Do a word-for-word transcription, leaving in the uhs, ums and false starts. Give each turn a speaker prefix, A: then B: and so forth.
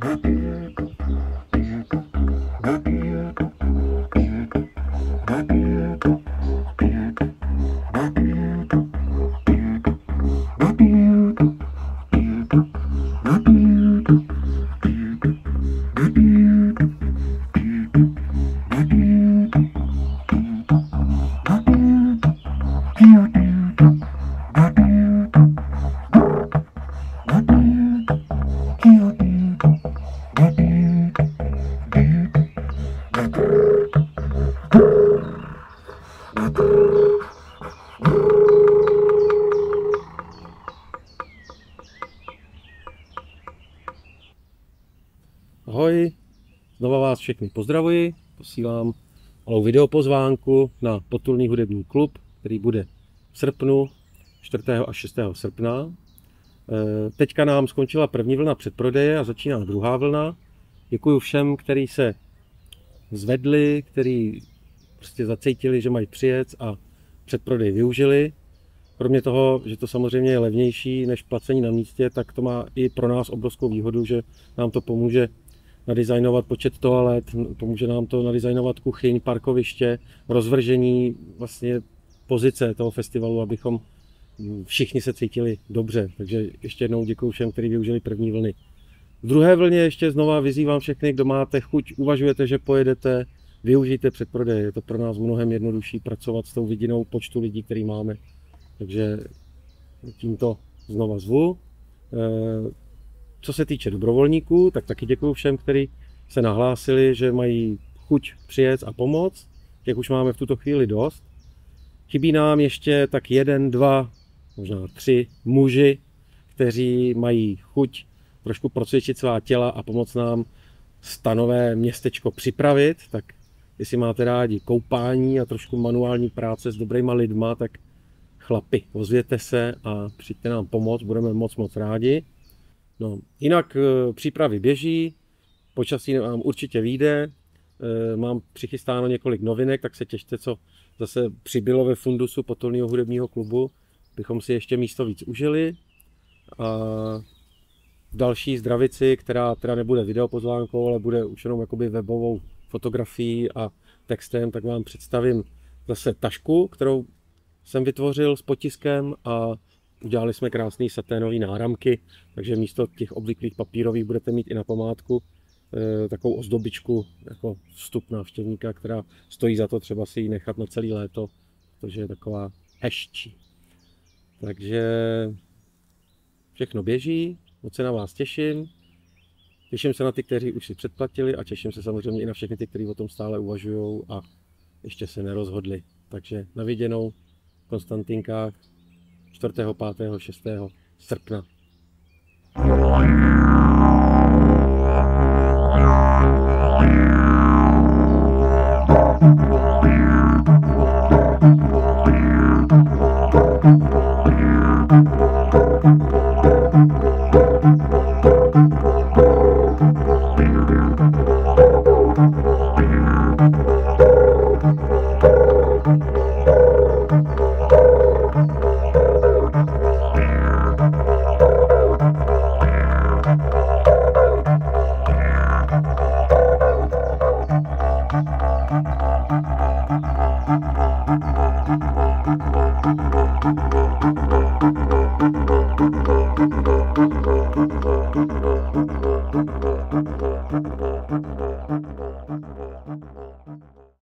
A: Ahoj, znova vás všechny pozdravuji, posílám malou videopozvánku na Potulný hudební klub, který bude v srpnu, čtvrtého až šestého srpna. Teďka nám skončila první vlna předprodeje a začíná druhá vlna. Děkuji všem, kteří se zvedli, kteří prostě zacítili, že mají přijet a předprodej využili. Kromě toho, že to samozřejmě je levnější než placení na místě, tak to má i pro nás obrovskou výhodu, že nám to pomůže nadizajnovat počet toalet, pomůže nám to nadizajnovat kuchyň, parkoviště, rozvržení vlastně pozice toho festivalu, abychom všichni se cítili dobře. Takže ještě jednou děkuji všem, kteří využili první vlny. V druhé vlně ještě znova vyzývám všechny, kdo máte chuť, uvažujete, že pojedete, využijte předprodej. Je to pro nás mnohem jednodušší pracovat s tou vidinou počtu lidí, který máme. Takže tímto znova zvu. Co se týče dobrovolníků, tak taky děkuji všem, kteří se nahlásili, že mají chuť přijet a pomoct. Těch už máme v tuto chvíli dost. Chybí nám ještě tak jeden, dva, možná tři muži, kteří mají chuť trošku procvičit svá těla a pomoct nám stanové městečko připravit. Tak jestli máte rádi koupání a trošku manuální práce s dobrýma lidma, tak chlapi, ozvěte se a přijďte nám pomoct, budeme moc moc rádi. No, jinak přípravy běží, počasí nám určitě vyjde, mám přichystáno několik novinek, tak se těšte, co zase přibylo ve fundusu Potulného hudebního klubu, bychom si ještě místo víc užili. A v další zdravici, která teda nebude videopozvánkou, ale bude už jenom jakoby webovou fotografií a textem, tak vám představím zase tašku, kterou jsem vytvořil s potiskem a udělali jsme krásné saténové náramky, takže místo těch obvyklých papírových budete mít i na památku e, takovou ozdobičku jako vstup návštěvníka, která stojí za to třeba si ji nechat na celé léto, protože je taková hezčí. Takže všechno běží, moc se na vás těším. Těším se na ty, kteří už si předplatili a těším se samozřejmě i na všechny ty, kteří o tom stále uvažují a ještě se nerozhodli. Takže na viděnou v Konstantinkách čtvrtého, pátého, šestého srpna. Thank you.